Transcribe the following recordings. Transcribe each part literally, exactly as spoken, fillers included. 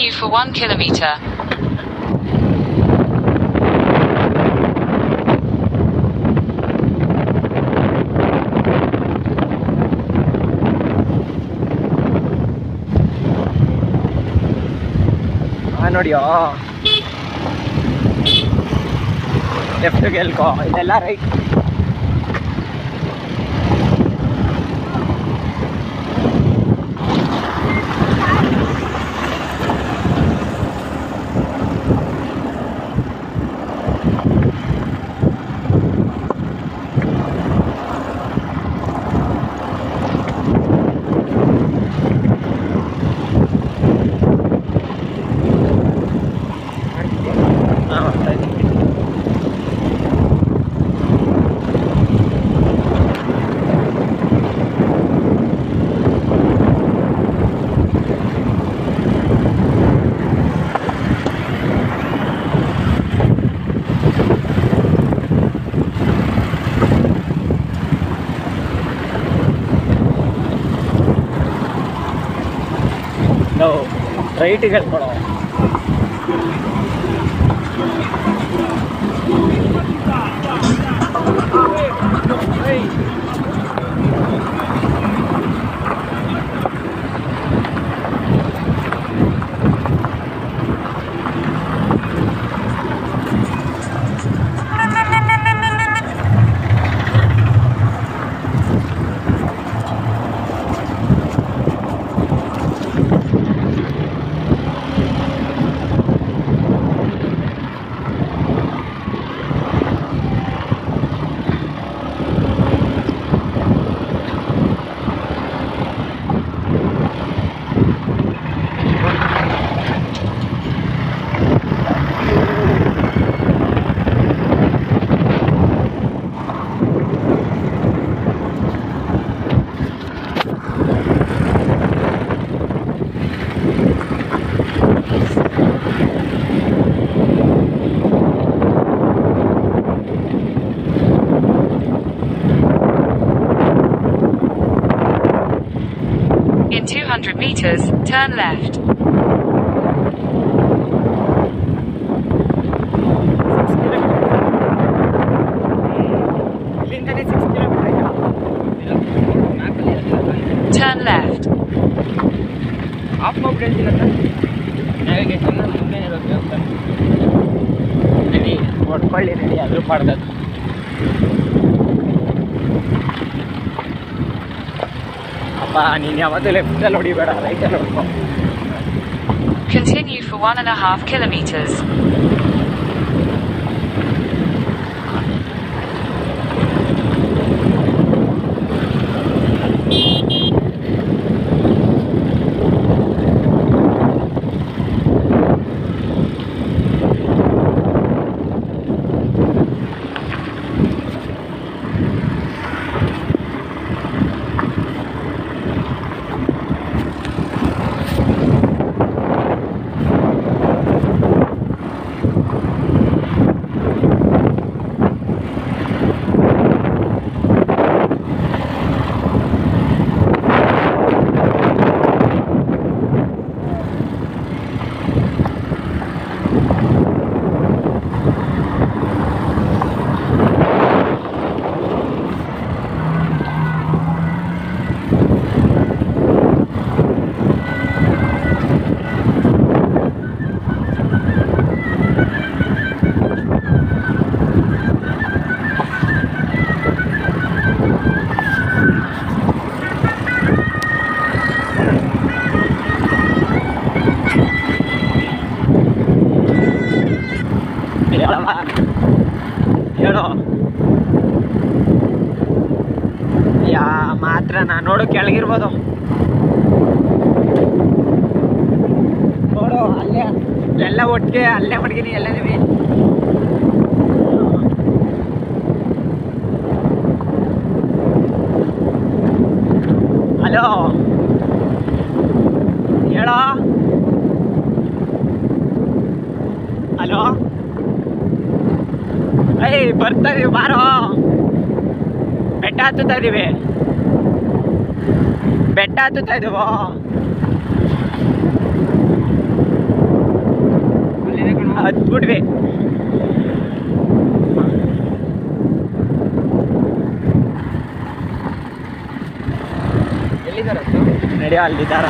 Continue for one kilometer. ನೋಡಿಯೋ left ಗೆಲ್ಕೋ ಇದೆಲ್ಲ ರೈಟ್. ರೈಟಿಗೆ ಹೇಳ್ಕೊಡೋ. In two hundred meters, turn left. Turn left. Off ಮಾಡ್ಬಿಟ್ಟಿಲ್ಲ ನ್ಯಾವಿಗೇಷನ್ ಮುಂದೆ ಇರೋದು ಅಂತ ರೆಡಿ ಹೊಡ್ಕೊಳ್ಳಿ ರೆಡಿ ಆದರೂ ಮಾಡ್ದದು. ಅಪ್ಪ ನೀನು ಯಾವತ್ತೂ ಲೆಫ್ಟಲ್ಲಿ ಹೊಡಿಬೇಡ, ರೈಟಲ್ಲಿ ಹೊಡ್ಕೊ. Continue for one and a half kilometers. ಹೇಳೋ ಯಾ ಮಾತ್ರ ನಾನು ನೋಡು ಕೆಳಗಿರ್ಬೋದು ನೋಡು ಅಲ್ಲೇ ಎಲ್ಲ ಒಟ್ಟಿಗೆ ಅಲ್ಲೇ ಮಡಗಿನಿ ಎಲ್ಲ ನೀವಿ. ಹಲೋ ಹೇಳೋ ಹಲೋ ಏಯ್ ಬರ್ತಾ ಇದೀವಿ ಬಾರೋ, ಬೆಟ್ಟ ಹತ್ತುತ್ತಾ ಇದೀವಿ, ಬೆಟ್ಟ ಹತ್ತುತ್ತಾ ಇದೀವೋ. ಹತ್ಬಿಟ್ವಿ. ಎಲ್ಲಿದ್ದಾರೆ ನಡೆಯೋ ಅಲ್ಲಿದ್ದಾರ.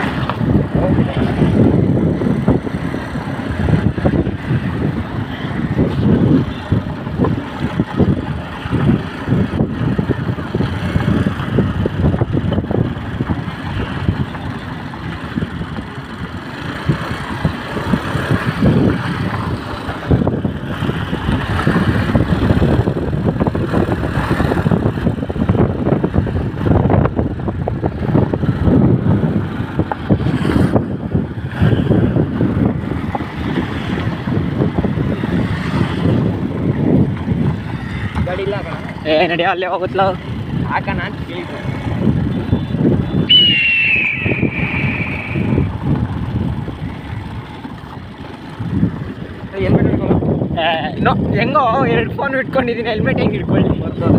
ಗಾಡಿ ಇಲ್ಲ ಕಣ. ಏ ನಡೆಯೋ ಅಲ್ಲೇ ಹೋಗುತ್ತಲ್ಲ ಹಾಕೋಣ ಅಂತ ಕೇಳಿದ್ದೆ. ಹೆಲ್ಮೆಟ್ ಹಿಡ್ಕೊಳ್ಳೋ. ನೋ ಹೆಂಗೋ ಎರಡು ಫೋನ್ ಇಟ್ಕೊಂಡಿದ್ದೀನಿ, ಹೆಲ್ಮೆಟ್ ಹೆಂಗೆ ಇಟ್ಕೊಳ್ಳಿ?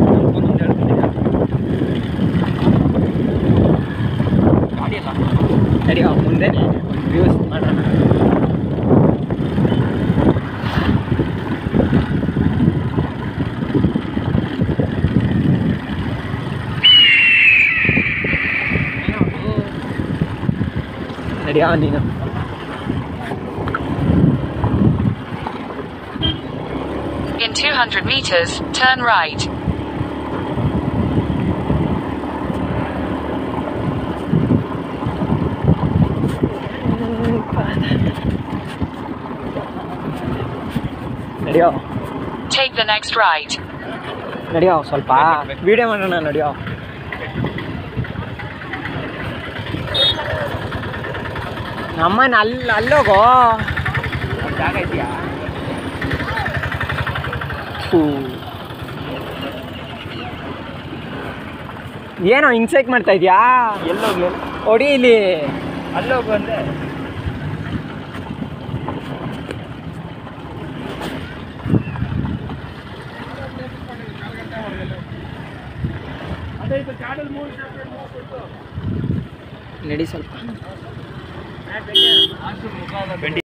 ಗಾಡಿ ಇಲ್ಲ ನಡೆಯೋ ಮುಂದೆ ವ್ಯೂಸ್ ಮಾಡೋಣ. ನಡೆಯೋ ನೀನು. In two hundred meters, turn right. ನಡೆಯೋ Take the next right. ನಡೆಯೋ ಸ್ವಲ್ಪ ವಿಡಿಯೋ ಮಾಡೋಣ. ನಡೆಯೋ ನಮ್ಮನ್ನ ಅಲ್ಲಿ ಅಲ್ಲೋಗೋ. ಜಾಗ ಇದೆಯಾ? ಏನೋ ಇನ್ಸೈಟ್ ಮಾಡ್ತಾ ಇದೆಯಾ? ಎಲ್ಲೋಗ್ಲಿ? ಹೊಡಿ ಇಲ್ಲಿ. ಅಲ್ಲೋಗು ಅಂದೆ. ನಡಿ ಸ್ವಲ್ಪ.